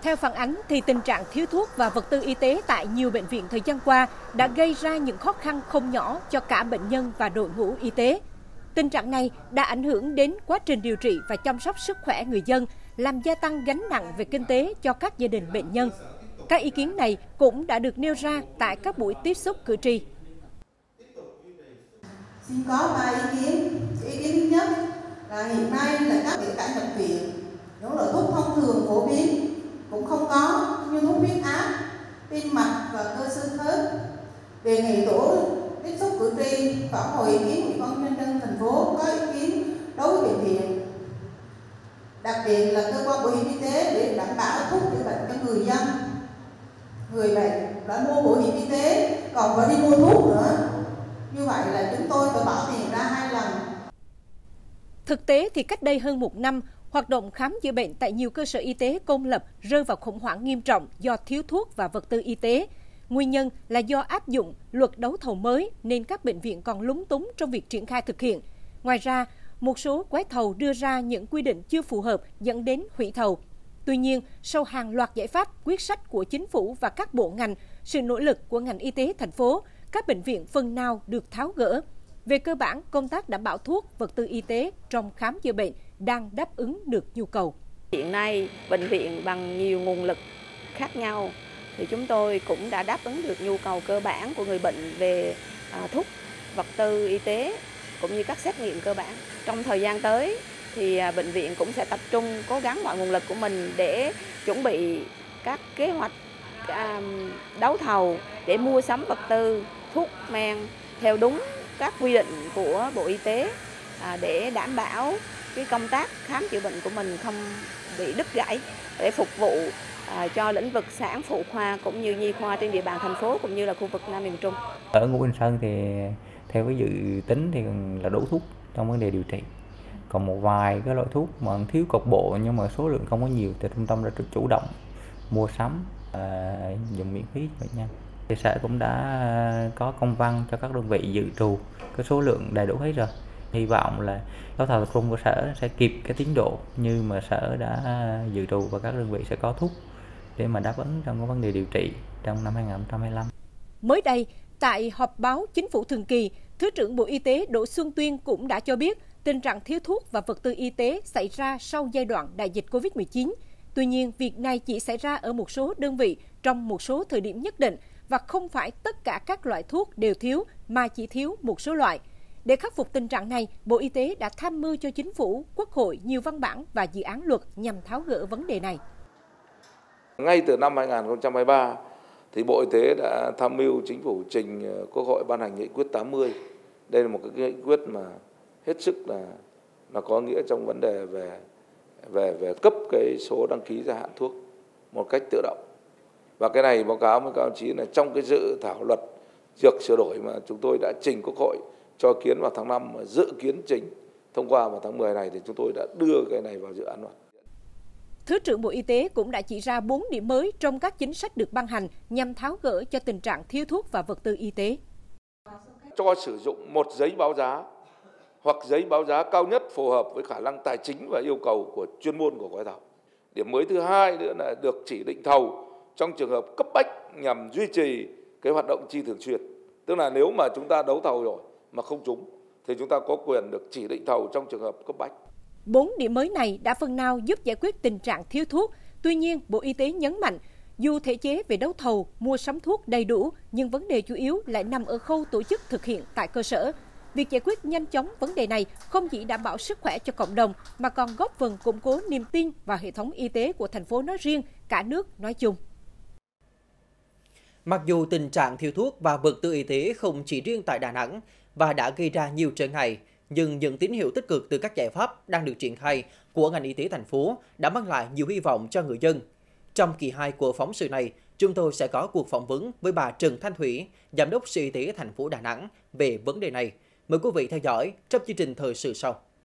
Theo phản ánh, thì tình trạng thiếu thuốc và vật tư y tế tại nhiều bệnh viện thời gian qua đã gây ra những khó khăn không nhỏ cho cả bệnh nhân và đội ngũ y tế. Tình trạng này đã ảnh hưởng đến quá trình điều trị và chăm sóc sức khỏe người dân, làm gia tăng gánh nặng về kinh tế cho các gia đình bệnh nhân. Các ý kiến này cũng đã được nêu ra tại các buổi tiếp xúc cử tri. Xin có 3 ý kiến. Ý kiến thứ nhất là hiện nay là các bệnh viện, những loại thuốc thông thường phổ biến cũng không có, như thuốc huyết áp, tim mạch và cơ xương khớp. Đề nghị tổ tiếp xúc cử tri phản hồi ý kiến của Ủy ban nhân dân thành phố có ý kiến đối với bệnh viện, đặc biệt là cơ quan bảo hiểm y tế để đảm bảo thuốc chữa bệnh cho người dân. Người bệnh đã mua bảo hiểm y tế còn phải đi mua thuốc nữa, như vậy là chúng tôi phải bỏ tiền ra 2 lần. Thực tế thì cách đây hơn 1 năm, hoạt động khám chữa bệnh tại nhiều cơ sở y tế công lập rơi vào khủng hoảng nghiêm trọng do thiếu thuốc và vật tư y tế. Nguyên nhân là do áp dụng luật đấu thầu mới nên các bệnh viện còn lúng túng trong việc triển khai thực hiện. Ngoài ra, một số gói thầu đưa ra những quy định chưa phù hợp dẫn đến hủy thầu. Tuy nhiên, sau hàng loạt giải pháp, quyết sách của chính phủ và các bộ ngành, sự nỗ lực của ngành y tế thành phố, các bệnh viện phần nào được tháo gỡ. Về cơ bản, công tác đảm bảo thuốc, vật tư y tế trong khám chữa bệnh đang đáp ứng được nhu cầu. Hiện nay, bệnh viện bằng nhiều nguồn lực khác nhau thì chúng tôi cũng đã đáp ứng được nhu cầu cơ bản của người bệnh về thuốc, vật tư y tế cũng như các xét nghiệm cơ bản. Trong thời gian tới thì bệnh viện cũng sẽ tập trung cố gắng mọi nguồn lực của mình để chuẩn bị các kế hoạch đấu thầu để mua sắm vật tư, thuốc men theo đúng các quy định của Bộ Y tế để đảm bảo cái công tác khám chữa bệnh của mình không bị đứt gãy, để phục vụ cho lĩnh vực sản phụ khoa cũng như nhi khoa trên địa bàn thành phố cũng như là khu vực Nam miền Trung. Ở Ngũ Hành Sơn thì theo cái dự tính thì là đủ thuốc trong vấn đề điều trị. Còn một vài cái loại thuốc mà thiếu cục bộ nhưng mà số lượng không có nhiều thì trung tâm đã chủ động mua sắm dùng miễn phí cho bệnh nhân. Thì sở cũng đã có công văn cho các đơn vị dự trù cái số lượng đầy đủ hết rồi. Hy vọng là đấu thầu tập trung của sở sẽ kịp cái tiến độ như mà sở đã dự trù và các đơn vị sẽ có thuốc để mà đáp ứng trong cái vấn đề điều trị trong năm 2025. Mới đây, tại họp báo Chính phủ thường kỳ, Thứ trưởng Bộ Y tế Đỗ Xuân Tuyên cũng đã cho biết tình trạng thiếu thuốc và vật tư y tế xảy ra sau giai đoạn đại dịch Covid-19. Tuy nhiên, việc này chỉ xảy ra ở một số đơn vị trong một số thời điểm nhất định và không phải tất cả các loại thuốc đều thiếu mà chỉ thiếu một số loại. Để khắc phục tình trạng này, Bộ Y tế đã tham mưu cho Chính phủ, Quốc hội nhiều văn bản và dự án luật nhằm tháo gỡ vấn đề này. Ngay từ năm 2023, thì Bộ Y tế đã tham mưu Chính phủ trình Quốc hội ban hành nghị quyết 80. Đây là một cái nghị quyết mà hết sức là có nghĩa trong vấn đề về cấp cái số đăng ký gia hạn thuốc một cách tự động. Và cái này báo cáo với các đồng chí là trong cái dự thảo luật dược sửa đổi mà chúng tôi đã trình Quốc hội cho ý kiến vào tháng 5, mà dự kiến trình thông qua vào tháng 10 này thì chúng tôi đã đưa cái này vào dự án luật. Thứ trưởng Bộ Y tế cũng đã chỉ ra 4 điểm mới trong các chính sách được ban hành nhằm tháo gỡ cho tình trạng thiếu thuốc và vật tư y tế. Cho sử dụng một giấy báo giá hoặc giấy báo giá cao nhất phù hợp với khả năng tài chính và yêu cầu của chuyên môn của gói thầu. Điểm mới thứ hai nữa là được chỉ định thầu trong trường hợp cấp bách nhằm duy trì cái hoạt động chi thường xuyên. Tức là nếu mà chúng ta đấu thầu rồi mà không trúng thì chúng ta có quyền được chỉ định thầu trong trường hợp cấp bách. 4 điểm mới này đã phần nào giúp giải quyết tình trạng thiếu thuốc. Tuy nhiên, Bộ Y tế nhấn mạnh, dù thể chế về đấu thầu, mua sắm thuốc đầy đủ, nhưng vấn đề chủ yếu lại nằm ở khâu tổ chức thực hiện tại cơ sở. Việc giải quyết nhanh chóng vấn đề này không chỉ đảm bảo sức khỏe cho cộng đồng, mà còn góp phần củng cố niềm tin vào hệ thống y tế của thành phố nói riêng, cả nước nói chung. Mặc dù tình trạng thiếu thuốc và vật tư y tế không chỉ riêng tại Đà Nẵng và đã gây ra nhiều trở ngại, nhưng những tín hiệu tích cực từ các giải pháp đang được triển khai của ngành y tế thành phố đã mang lại nhiều hy vọng cho người dân. Trong kỳ 2 của phóng sự này, chúng tôi sẽ có cuộc phỏng vấn với bà Trần Thanh Thủy, Giám đốc Sở Y tế thành phố Đà Nẵng về vấn đề này. Mời quý vị theo dõi trong chương trình thời sự sau.